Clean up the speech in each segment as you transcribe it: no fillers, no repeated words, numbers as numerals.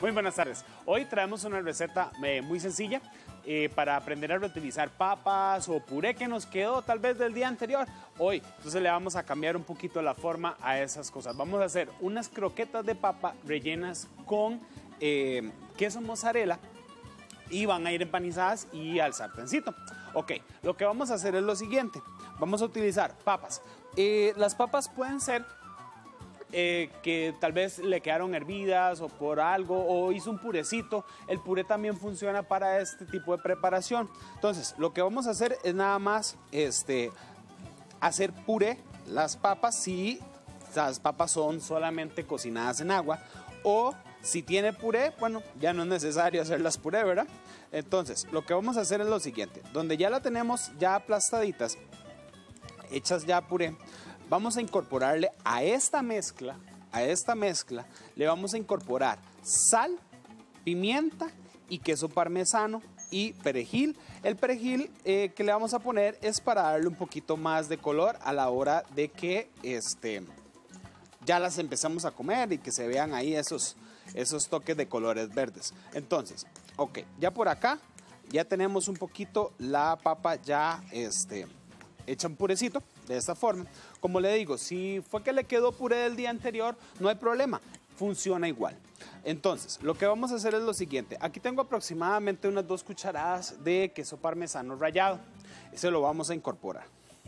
Muy buenas tardes. Hoy traemos una receta muy sencilla para aprender a reutilizar papas o puré que nos quedó tal vez del día anterior. Hoy, entonces le vamos a cambiar un poquito la forma a esas cosas. Vamos a hacer unas croquetas de papa rellenas con queso mozzarella y van a ir empanizadas y al sartencito. Ok, lo que vamos a hacer es lo siguiente. Vamos a utilizar papas. Las papas pueden ser que tal vez le quedaron hervidas o por algo o hizo un purecito. El puré también funciona para este tipo de preparación. Entonces, lo que vamos a hacer es nada más hacer puré las papas si las papas son solamente cocinadas en agua, o si tiene puré, bueno, ya no es necesario hacerlas puré, ¿verdad? Entonces, lo que vamos a hacer es lo siguiente. Donde ya la tenemos ya aplastaditas, hechas ya puré, vamos a incorporarle a esta mezcla, le vamos a incorporar sal, pimienta y queso parmesano y perejil. El perejil que le vamos a poner es para darle un poquito más de color a la hora de que ya las empezamos a comer y que se vean ahí esos toques de colores verdes. Entonces, ok, ya por acá ya tenemos un poquito la papa ya hecha un purecito de esta forma. Como le digo, si fue que le quedó puré del día anterior, no hay problema, funciona igual. Entonces, lo que vamos a hacer es lo siguiente. Aquí tengo aproximadamente unas 2 cucharadas de queso parmesano rallado. Ese lo vamos a incorporar.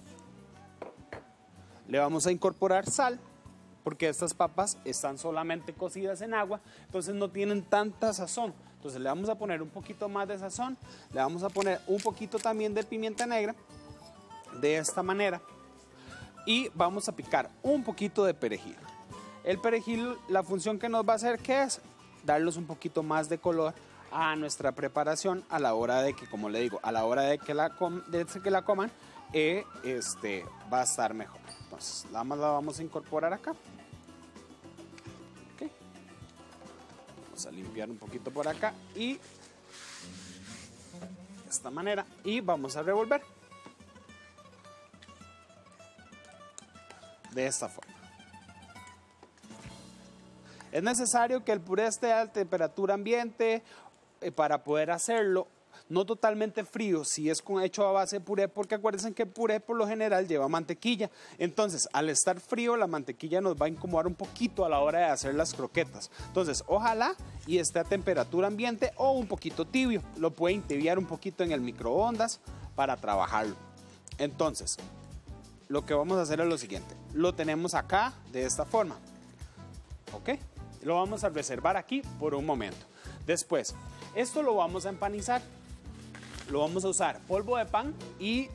Le vamos a incorporar sal, porque estas papas están solamente cocidas en agua, entonces no tienen tanta sazón. Entonces le vamos a poner un poquito más de sazón, le vamos a poner un poquito también de pimienta negra, de esta manera, y vamos a picar un poquito de perejil. El perejil, la función que nos va a hacer, ¿qué es? Darles un poquito más de color a nuestra preparación a la hora de que, como le digo, a la hora de que la coman, va a estar mejor. Entonces, nada más la vamos a incorporar acá. Okay. Vamos a limpiar un poquito por acá y de esta manera, y vamos a revolver de esta forma. Es necesario que el puré esté a temperatura ambiente para poder hacerlo, no totalmente frío si es hecho a base de puré, porque acuérdense que el puré por lo general lleva mantequilla. Entonces, al estar frío, la mantequilla nos va a incomodar un poquito a la hora de hacer las croquetas. Entonces, ojalá y esté a temperatura ambiente o un poquito tibio. Lo puede entibiar un poquito en el microondas para trabajarlo. Entonces, lo que vamos a hacer es lo siguiente. Lo tenemos acá de esta forma. ¿Ok? Lo vamos a reservar aquí por un momento. Después, esto lo vamos a empanizar. Lo vamos a usar polvo de pan y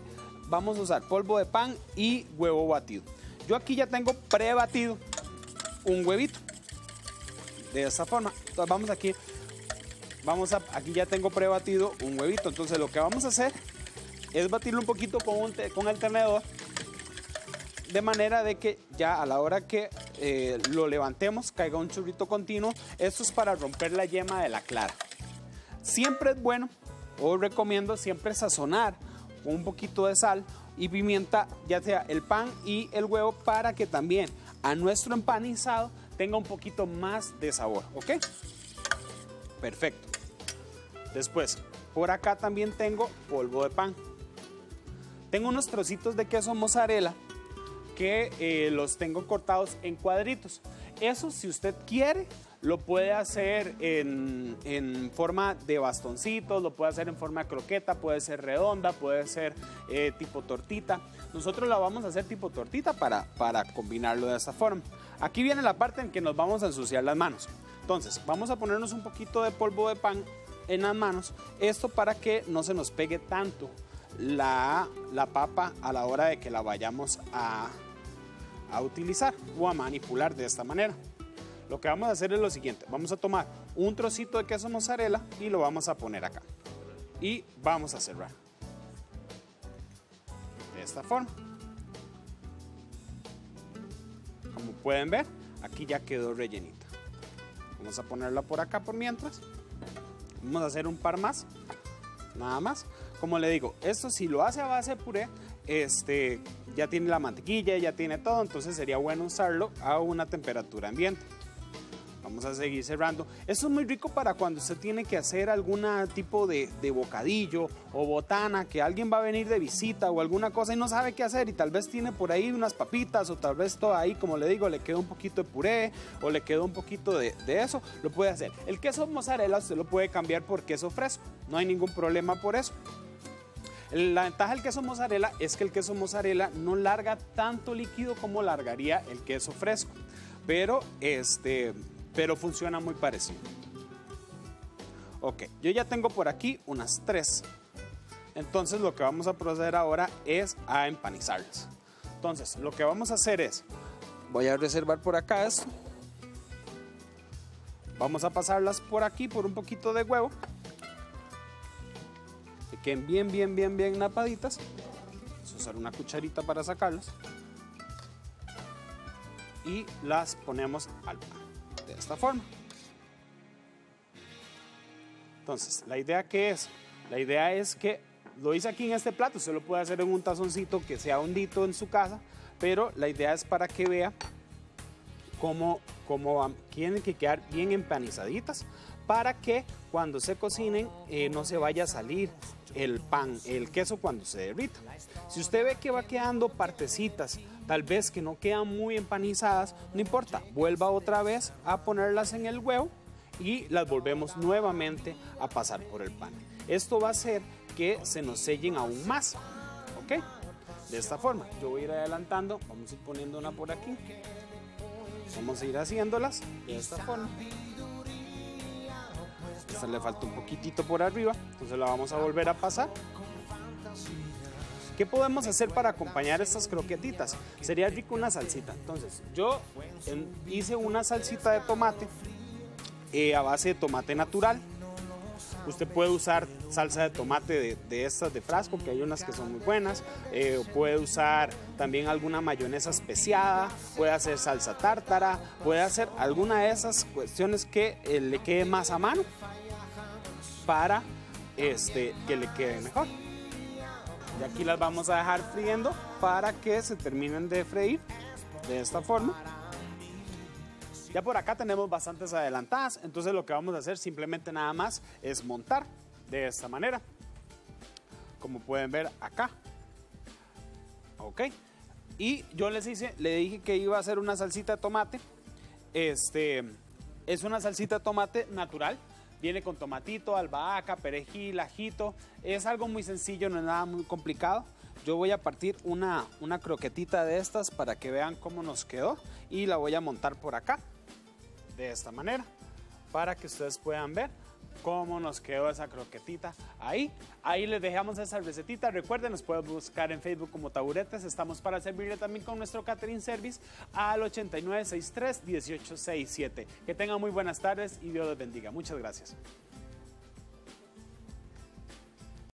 huevo batido. Yo aquí ya tengo prebatido un huevito de esta forma. Entonces aquí ya tengo prebatido un huevito. Entonces lo que vamos a hacer es batirlo un poquito con el tenedor, de manera de que ya a la hora que lo levantemos caiga un chorrito continuo. Esto es para romper la yema de la clara. Siempre es bueno, os recomiendo siempre sazonar con un poquito de sal y pimienta, ya sea el pan y el huevo, para que también a nuestro empanizado tenga un poquito más de sabor. ¿Ok? Perfecto. Después, por acá también tengo polvo de pan. Tengo unos trocitos de queso mozzarella que los tengo cortados en cuadritos. Eso, si usted quiere, lo puede hacer en forma de bastoncitos, lo puede hacer en forma de croqueta, puede ser redonda, puede ser tipo tortita. Nosotros la vamos a hacer tipo tortita para combinarlo de esta forma. Aquí viene la parte en que nos vamos a ensuciar las manos. Entonces, vamos a ponernos un poquito de polvo de pan en las manos. Esto para que no se nos pegue tanto la papa a la hora de que la vayamos a utilizar o a manipular de esta manera. Lo que vamos a hacer es lo siguiente. Vamos a tomar un trocito de queso mozzarella y lo vamos a poner acá. Y vamos a cerrar. De esta forma. Como pueden ver, aquí ya quedó rellenita. Vamos a ponerla por acá por mientras. Vamos a hacer un par más. Nada más. Como le digo, esto si lo hace a base de puré, ya tiene la mantequilla, ya tiene todo, entonces sería bueno usarlo a una temperatura ambiente. Vamos a seguir cerrando. Esto es muy rico para cuando usted tiene que hacer algún tipo de bocadillo o botana, que alguien va a venir de visita o alguna cosa y no sabe qué hacer y tal vez tiene por ahí unas papitas o tal vez todo ahí, como le digo, le quedó un poquito de puré o le quedó un poquito de eso, lo puede hacer. El queso mozzarella usted lo puede cambiar por queso fresco, no hay ningún problema por eso. La ventaja del queso mozzarella es que el queso mozzarella no larga tanto líquido como largaría el queso fresco, pero funciona muy parecido. Ok, yo ya tengo por aquí unas 3. Entonces lo que vamos a proceder ahora es a empanizarlas. Entonces lo que vamos a hacer es, voy a reservar por acá esto. Vamos a pasarlas por aquí por un poquito de huevo. Que queden bien napaditas. Vamos a usar una cucharita para sacarlas. Y las ponemos al pan, de esta forma. Entonces, la idea es que lo hice aquí en este plato, usted lo puede hacer en un tazoncito que sea hondito en su casa, pero la idea es para que vea cómo tienen que quedar bien empanizaditas para que cuando se cocinen no se vaya a salir el pan, el queso cuando se derrita. Si usted ve que va quedando partecitas, tal vez que no quedan muy empanizadas, no importa, vuelva otra vez a ponerlas en el huevo y las volvemos nuevamente a pasar por el pan. Esto va a hacer que se nos sellen aún más, ¿ok? De esta forma, yo voy a ir adelantando, vamos a ir poniendo una por aquí, vamos a ir haciéndolas de esta forma. Esta le falta un poquitito por arriba, entonces la vamos a volver a pasar. ¿Qué podemos hacer para acompañar estas croquetitas? Sería rico una salsita. Entonces, yo hice una salsita de tomate a base de tomate natural. Usted puede usar salsa de tomate de estas de frasco, que hay unas que son muy buenas. Puede usar también alguna mayonesa especiada. Puede hacer salsa tártara. Puede hacer alguna de esas cuestiones que le quede más a mano para que le quede mejor. Y aquí las vamos a dejar friendo para que se terminen de freír de esta forma. Ya por acá tenemos bastantes adelantadas, entonces lo que vamos a hacer simplemente nada más es montar de esta manera, como pueden ver acá. Ok, y yo le dije que iba a hacer una salsita de tomate. Es una salsita de tomate natural, viene con tomatito, albahaca, perejil, ajito. Es algo muy sencillo, no es nada muy complicado. Yo voy a partir una croquetita de estas para que vean cómo nos quedó y la voy a montar por acá de esta manera para que ustedes puedan ver cómo nos quedó esa croquetita ahí. Ahí les dejamos esa recetita. Recuerden, nos pueden buscar en Facebook como Taburetes. Estamos para servirle también con nuestro catering service al 8963-1867. Que tengan muy buenas tardes y Dios les bendiga. Muchas gracias.